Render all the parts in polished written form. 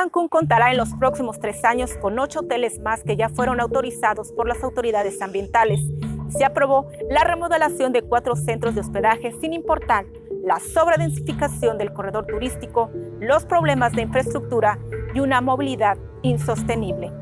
Cancún contará en los próximos 3 años con 8 hoteles más que ya fueron autorizados por las autoridades ambientales. Se aprobó la remodelación de 4 centros de hospedaje sin importar la sobredensificación del corredor turístico, los problemas de infraestructura y una movilidad insostenible.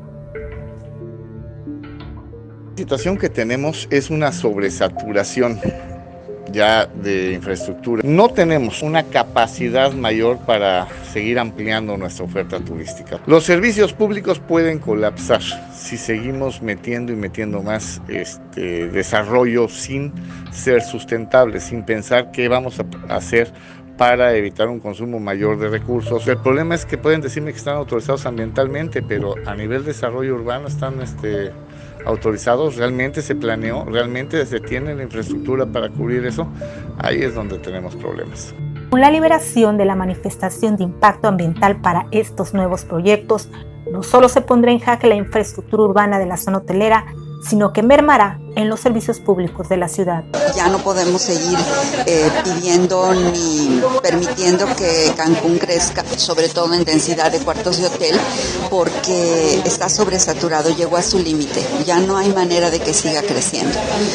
La situación que tenemos es una sobresaturación ya de infraestructura. No tenemos una capacidad mayor para seguir ampliando nuestra oferta turística. Los servicios públicos pueden colapsar si seguimos metiendo más desarrollo sin ser sustentables, sin pensar qué vamos a hacer para evitar un consumo mayor de recursos. El problema es que pueden decirme que están autorizados ambientalmente, pero a nivel de desarrollo urbano están autorizados, realmente se planeó, realmente se tiene la infraestructura para cubrir eso. Ahí es donde tenemos problemas. Con la liberación de la manifestación de impacto ambiental para estos nuevos proyectos, no solo se pondrá en jaque la infraestructura urbana de la zona hotelera, sino que mermará en los servicios públicos de la ciudad. Ya no podemos seguir pidiendo ni permitiendo que Cancún crezca, sobre todo en densidad de cuartos de hotel, porque está sobresaturado, llegó a su límite. Ya no hay manera de que siga creciendo.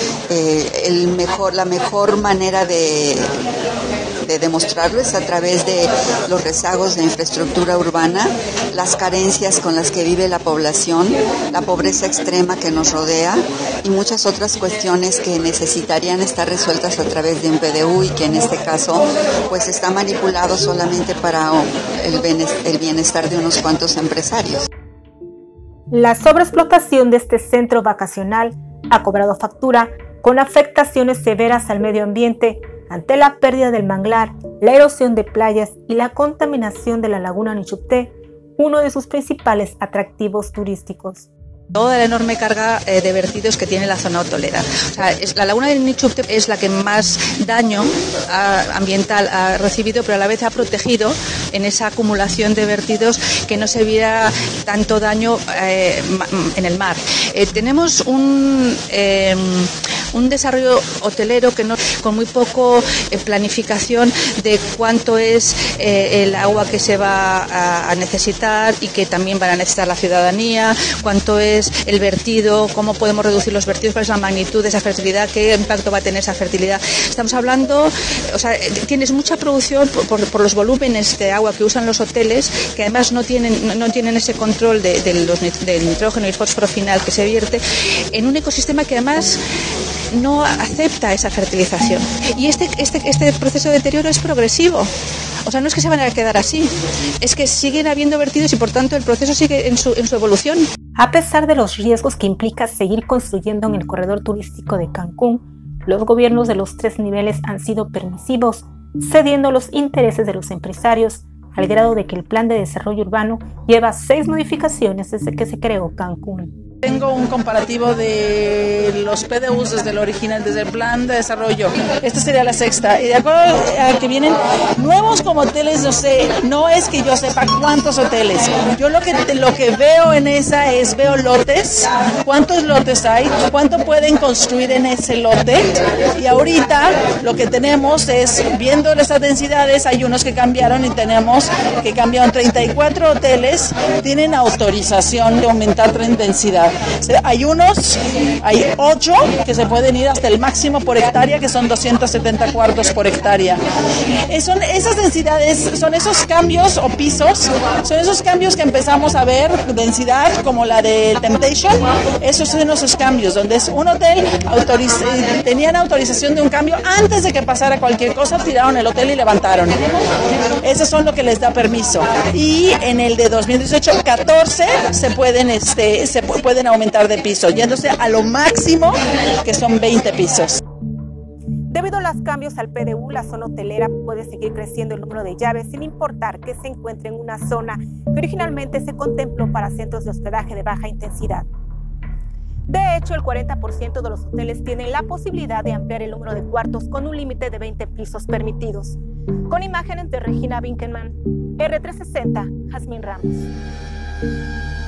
La mejor manera de demostrarlo es a través de los rezagos de infraestructura urbana, las carencias con las que vive la población, la pobreza extrema que nos rodea y muchas otras cuestiones que necesitarían estar resueltas a través de un PDU y que en este caso pues está manipulado solamente para el bienestar de unos cuantos empresarios. La sobreexplotación de este centro vacacional ha cobrado factura con afectaciones severas al medio ambiente ante la pérdida del manglar, la erosión de playas y la contaminación de la laguna Nichupté, uno de sus principales atractivos turísticos. Toda la enorme carga de vertidos que tiene la zona hotelera. O sea, la laguna de Nichupté es la que más daño ambiental ha recibido, pero a la vez ha protegido en esa acumulación de vertidos que no se viera tanto daño en el mar. Tenemos un desarrollo hotelero que con muy poco planificación de cuánto es el agua que se va a necesitar y que también van a necesitar la ciudadanía, cuánto es el vertido, cómo podemos reducir los vertidos, cuál es la magnitud de esa fertilidad, qué impacto va a tener esa fertilidad. Estamos hablando, o sea, tienes mucha producción por los volúmenes de agua que usan los hoteles, que además no tienen ese control del nitrógeno y el fósforo final que se vierte en un ecosistema que además no acepta esa fertilización. Y este proceso de deterioro es progresivo. O sea, no es que se van a quedar así, es que siguen habiendo vertidos y por tanto el proceso sigue en su evolución. A pesar de los riesgos que implica seguir construyendo en el corredor turístico de Cancún, los gobiernos de los 3 niveles han sido permisivos, cediendo los intereses de los empresarios, al grado de que el plan de desarrollo urbano lleva 6 modificaciones desde que se creó Cancún. Tengo un comparativo de los PDUs desde el original, desde el plan de desarrollo. Esta sería la 6ª. Y de acuerdo a que vienen nuevos como hoteles, no es que yo sepa cuántos hoteles. Yo lo que veo en esa veo lotes, cuántos lotes hay, cuánto pueden construir en ese lote. Y ahorita lo que tenemos es, viendo esas densidades, hay unos que cambiaron y tenemos que cambiaron 34 hoteles, tienen autorización de aumentar en densidad. Hay 8 que se pueden ir hasta el máximo por hectárea, que son 270 cuartos por hectárea. Son esas densidades, son esos cambios o pisos, son esos cambios que empezamos a ver, densidad como la de Temptation, esos son esos cambios, donde es un hotel, tenían autorización de un cambio, antes de que pasara cualquier cosa, tiraron el hotel y levantaron. Esos son lo que les da permiso. Y en el de 2018, 14 se pueden aumentar de piso, yéndose a lo máximo, que son 20 pisos. Debido a los cambios al PDU, la zona hotelera puede seguir creciendo el número de llaves sin importar que se encuentre en una zona que originalmente se contempló para centros de hospedaje de baja intensidad. De hecho, el 40% de los hoteles tienen la posibilidad de ampliar el número de cuartos con un límite de 20 pisos permitidos. Con imágenes de Regina Winkelmann, R360, Jazmín Ramos.